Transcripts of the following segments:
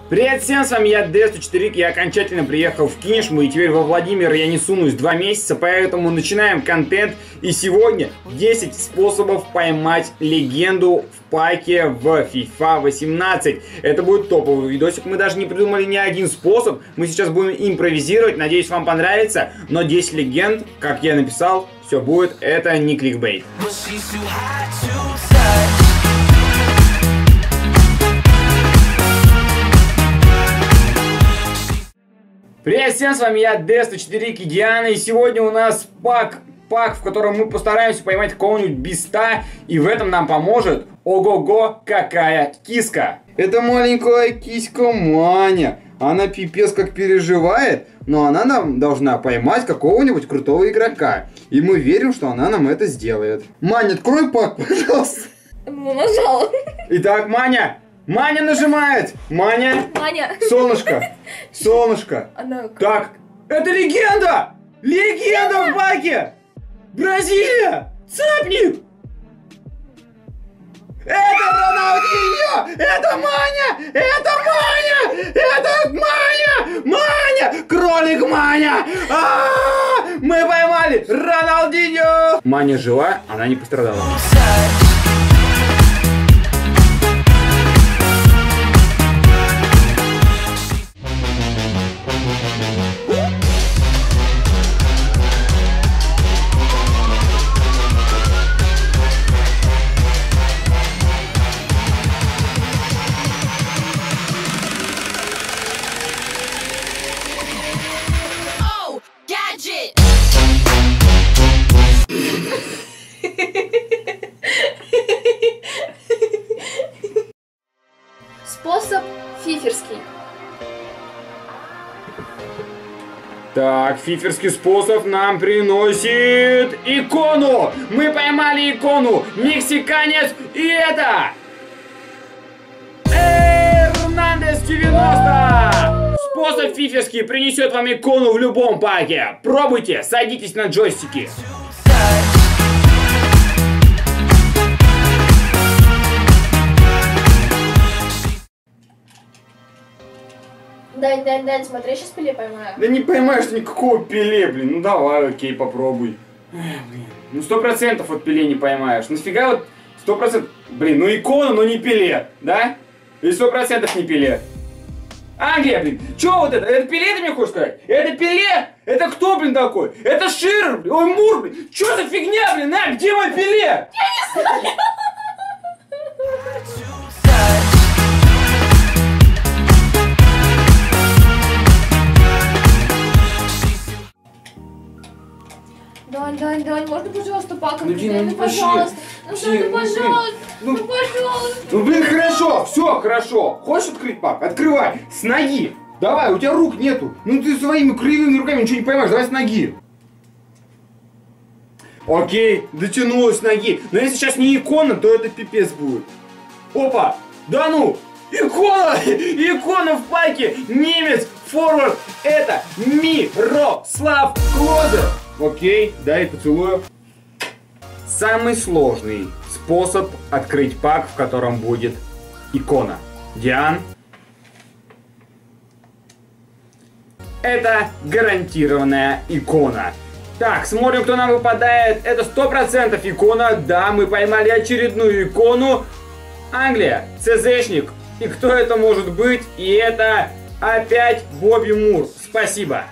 Привет всем, с вами я D104, я окончательно приехал в Кинешму, и теперь во Владимир я не сунусь 2 месяца, поэтому начинаем контент. И сегодня 10 способов поймать легенду в паке в FIFA 18. Это будет топовый видосик, мы даже не придумали ни один способ, мы сейчас будем импровизировать, надеюсь вам понравится. Но 10 легенд, как я написал, все будет, это не кликбейт. Привет всем, с вами я D104 Диана, и сегодня у нас пак, в котором мы постараемся поймать какого-нибудь биста, и в этом нам поможет ого-го какая киска. Это маленькая киська Маня, она пипец как переживает, но она нам должна поймать какого-нибудь крутого игрока, и мы верим, что она нам это сделает. Маня, открой пак, пожалуйста. Нажала. Итак, Маня нажимает! Маня! Солнышко! Солнышко! Так, это легенда! Легенда в паке! Бразилия! Цапник! Это Роналдиньо! Это Маня! Это Маня! Это Маня! Маня! Кролик Маня! Мы поймали Роналдиньо! Маня жива, она не пострадала. Способ фиферский. Так, фиферский способ нам приносит икону. Мы поймали икону. Мексиканец. И это Эрнандес 90. Способ фиферский принесет вам икону в любом паке. Пробуйте, садитесь на джойстики. Дань, смотри, сейчас Пеле поймаю. Да не поймаешь никакого Пеле, блин. Ну давай, окей, попробуй. Блин. Ну 100% от Пеле не поймаешь. Нафига вот 100%? Блин, ну икона, но не Пеле, да? И 100% не Пеле. Англия, блин. Чё вот это? Это Пеле, ты мне хочешь сказать? Это Пеле? Это кто, блин, такой? Это Шир, блин. Ой, Мур, блин. Чё за фигня, блин? А, где мой Пеле? Я не знаю. Дань, можно, пожалуйста, паком? Ну, Дина, ну пожалуйста. Пожалуйста. Ну, блин, хорошо, все, хорошо. Хочешь открыть пак? Открывай. С ноги. Давай, у тебя рук нету. Ну, ты своими кривыми руками ничего не поймаешь. Давай с ноги. Окей, дотянулась с ноги. Но если сейчас не икона, то это пипец будет. Опа, да ну. Икона! Икона в паке! Немец! Форвард! Это Мирослав Клозе! Окей, дай поцелую. Самый сложный способ открыть пак, в котором будет икона. Диан. Это гарантированная икона. Так, смотрим, кто нам выпадает. Это 100% икона. Да, мы поймали очередную икону. Англия, ЦЗшник. И кто это может быть? И это опять Бобби Мур. Спасибо.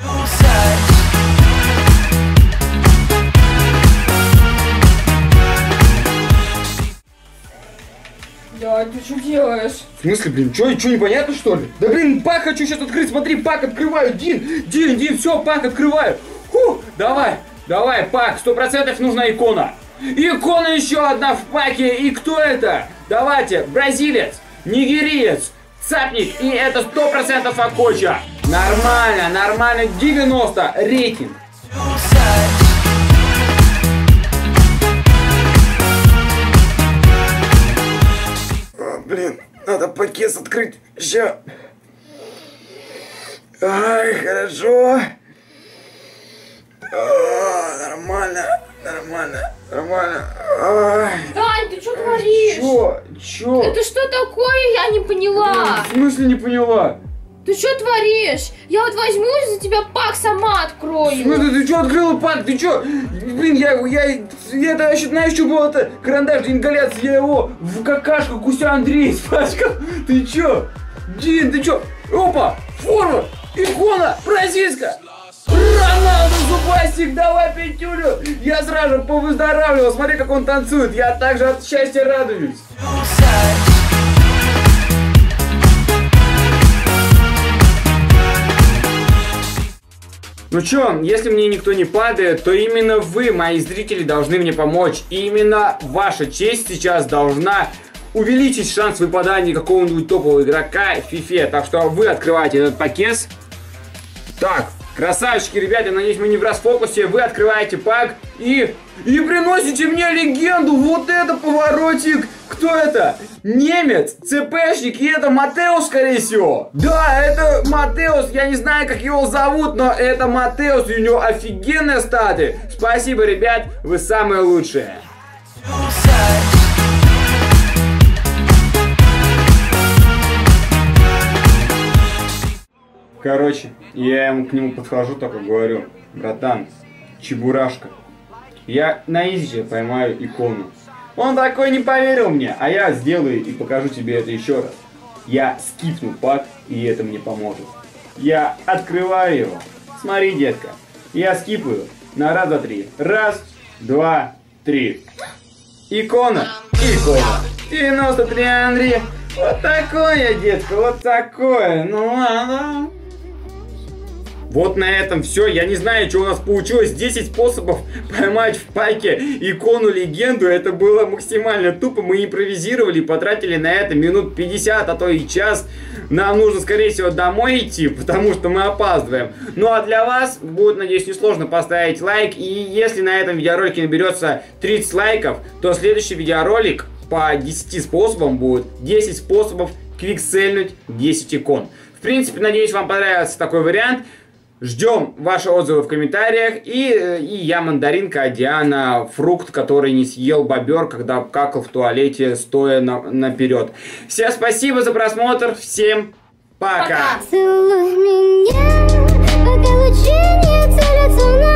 Да, ты что делаешь? В смысле, блин, что непонятно, что ли? Да, блин, пак хочу сейчас открыть, смотри, пак открываю, Дин, все, пак открываю. Фу, давай, пак, 100% нужна икона. Икона еще одна в паке, и кто это? Давайте, бразилец, нигериец, цапник, и это 100% Акоча. Нормально, 90 рейтинг. Блин, надо пакет открыть. Ща. Ай, хорошо. Нормально. Дань, ты что творишь? Чё? Это что такое? Я не поняла. В смысле не поняла? Ты что творишь? Я вот возьму за тебя пак, сама открою. В смысле, ты чё открыла пак? Ты чё? Блин, я это еще, знаешь, что было это? Карандаш для ингаляции, я его в какашку Гуся Андрей испачкал. Ты чё? Дин, ты чё? Опа, форма, икона, бразильская. Роналду, зубастик, давай пятюлю. Я сразу повыздоравливал, смотри, как он танцует. Я также от счастья радуюсь. Ну чё, если мне никто не падает, то именно вы, мои зрители, должны мне помочь. И именно ваша честь сейчас должна увеличить шанс выпадания какого-нибудь топового игрока в FIFA. Так что вы открываете этот пакет. Так, красавчики, ребята, надеюсь, мы не в расфокусе. Вы открываете пак и приносите мне легенду. Вот это поворотик. Кто это? Немец, ЦПшник, и это Матеус, скорее всего. Да, это Матеус, я не знаю, как его зовут, но это Матеус, и у него офигенные статы. Спасибо, ребят, вы самые лучшие. Короче, я к нему подхожу, только говорю: братан, чебурашка, я на изи поймаю икону. Он такой не поверил мне, а я сделаю и покажу тебе это еще раз. Я скипну пак, и это мне поможет. Я открываю его. Смотри, детка, я скипаю на раз, два, три. Раз, два, три. Икона. 93, Андрей. Вот такое, детка, вот такое. Ну ладно. Вот на этом все. Я не знаю, что у нас получилось. 10 способов поймать в паке икону легенду. Это было максимально тупо. Мы импровизировали, потратили на это минут 50, а то и час. Нам нужно, скорее всего, домой идти, потому что мы опаздываем. Ну а для вас будет, надеюсь, несложно поставить лайк. И если на этом видеоролике наберется 30 лайков, то следующий видеоролик по 10 способам будет 10 способов квиксельнуть 10 икон. В принципе, надеюсь, вам понравился такой вариант. Ждем ваши отзывы в комментариях. И я мандаринка, а Диана фрукт, который не съел бобер, когда какал в туалете, стоя наперед. Всем спасибо за просмотр. Всем пока. Целуй меня, пока лучи не целятся на